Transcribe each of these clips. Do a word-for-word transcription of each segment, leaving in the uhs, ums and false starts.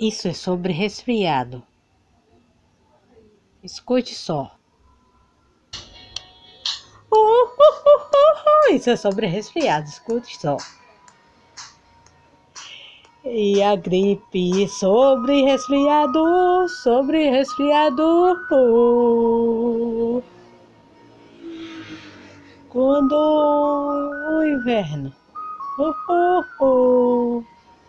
Isso é sobre resfriado. Escute só. Uh, uh, uh, uh, Isso é sobre resfriado, escute só. E a gripe sobre resfriado, sobre resfriado. Uh, quando o inverno. Uh, uh, uh,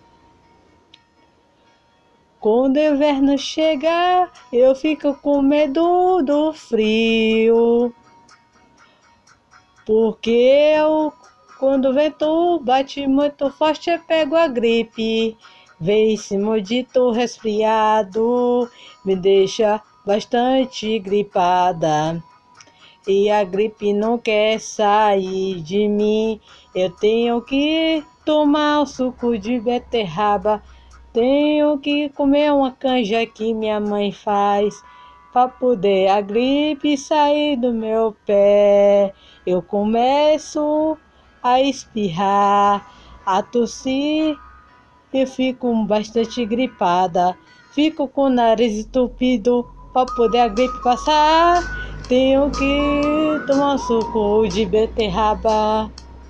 Quando o inverno chega, eu fico com medo do frio. Porque eu, quando o vento bate muito forte, eu pego a gripe. Vem esse maldito resfriado, me deixa bastante gripada. E a gripe não quer sair de mim. Eu tenho que tomar o suco de beterraba. Tenho que comer uma canja que minha mãe faz, para poder a gripe sair do meu pé. Eu começo a espirrar, a tossir e fico bastante gripada. Fico com o nariz entupido, para poder a gripe passar. Tenho que tomar suco de beterraba.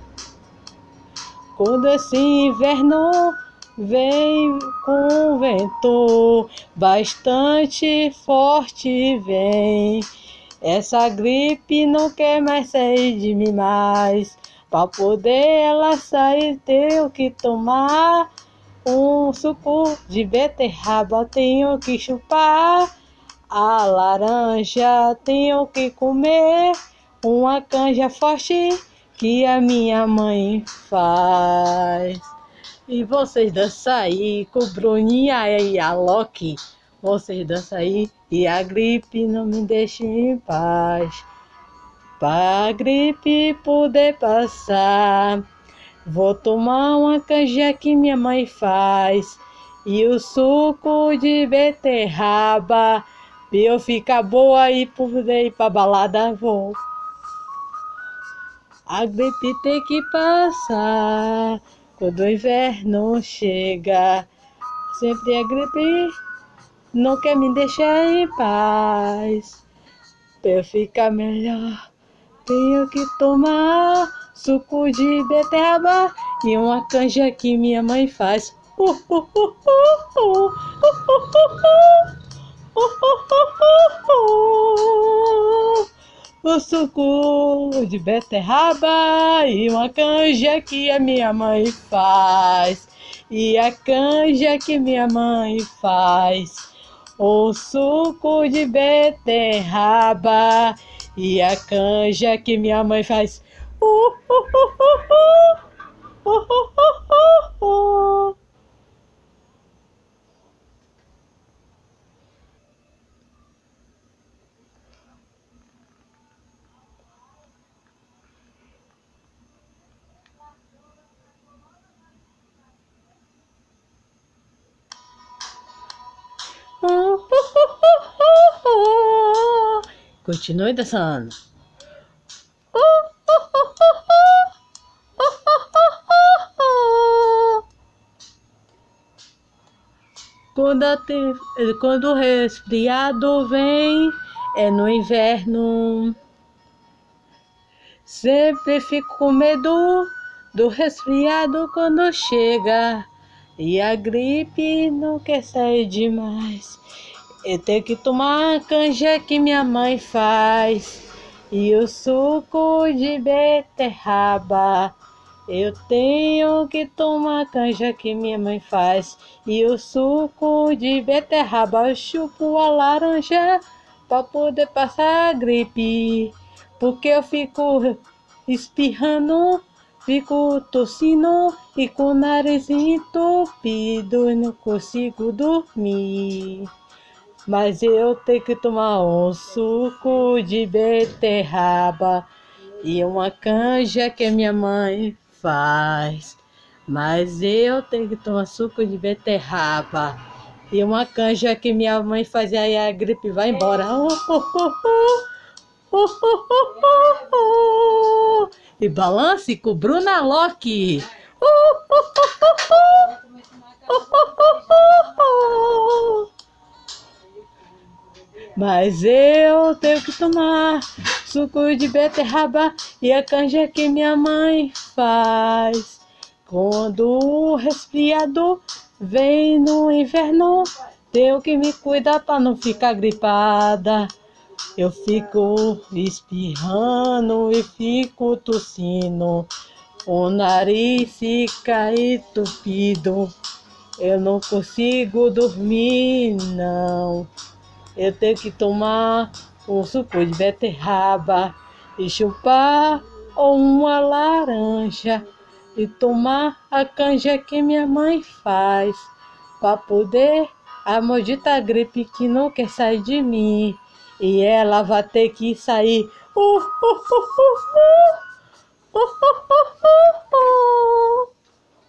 Quando esse inverno vem com vento bastante forte, vem. Essa gripe não quer mais sair de mim mais. Para poder ela sair, tenho que tomar um suco de beterraba. Tenho que chupar a laranja. Tenho que comer uma canja forte que a minha mãe faz. E vocês dançam aí com o Bruninha e a Loki. Vocês dançam aí e a gripe não me deixa em paz. Pra gripe poder passar, vou tomar uma canja que minha mãe faz. E o suco de beterraba, pra eu ficar boa e poder ir pra balada, vou. A gripe tem que passar quando o inverno chega. Sempre a gripe não quer me deixar em paz. Pra eu ficar melhor, tenho que tomar suco de beterraba e uma canja que minha mãe faz. Uh, uh, uh, uh, uh, uh, uh, uh, uh, uh, uh. O suco de beterraba e uma canja que a minha mãe faz. E a canja que minha mãe faz. O suco de beterraba e a canja que minha mãe faz. Uh, uh, uh, uh, uh, uh, uh, uh, uh. Continue dançando. Quando, a te... Quando o resfriado vem, é no inverno. Sempre fico com medo do resfriado quando chega. E a gripe não quer sair demais. Eu tenho que tomar a canja que minha mãe faz. E o suco de beterraba. Eu tenho que tomar a canja que minha mãe faz. E o suco de beterraba. Eu chupo a laranja para poder passar a gripe. Porque eu fico espirrando, fico tossindo e com o nariz entupido e não consigo dormir. Mas eu tenho que tomar um suco de beterraba e uma canja que minha mãe faz. Mas eu tenho que tomar suco de beterraba e uma canja que minha mãe faz, e aí a gripe vai embora. Uh, uh, uh, uh, uh, uh, uh, uh. E balance com Bruna Loki. Uh, uh, uh, uh, uh. Uh, uh, uh, uh, uh. mas eu tenho que tomar suco de beterraba e a canja que minha mãe faz. Quando o resfriado vem no inverno, tenho que me cuidar para não ficar gripada. Eu fico espirrando e fico tossindo, o nariz fica entupido. Eu não consigo dormir, não. Eu tenho que tomar um suco de beterraba e chupar uma laranja e tomar a canja que minha mãe faz, para poder a maldita gripe que não quer sair de mim. E ela vai ter que sair. Uh, uh, uh, uh, uh, uh, uh, uh, uh.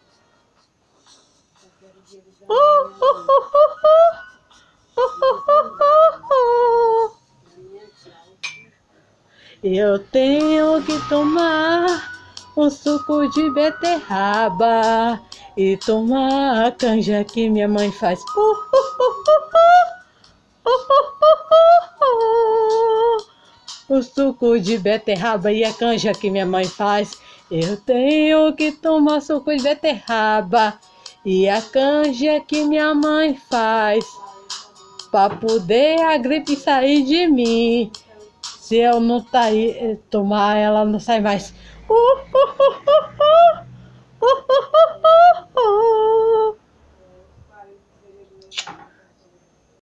Eu tenho que tomar um suco de beterraba e tomar a canja que minha mãe faz. Uh, uh, uh, uh, uh, uh, uh. O suco de beterraba e a canja que minha mãe faz. Eu tenho que tomar suco de beterraba e a canja que minha mãe faz, para poder a gripe sair de mim. Se eu não tá aí, tomar, ela não sai mais. Uh, uh, uh, uh, uh, uh, uh, uh, uh.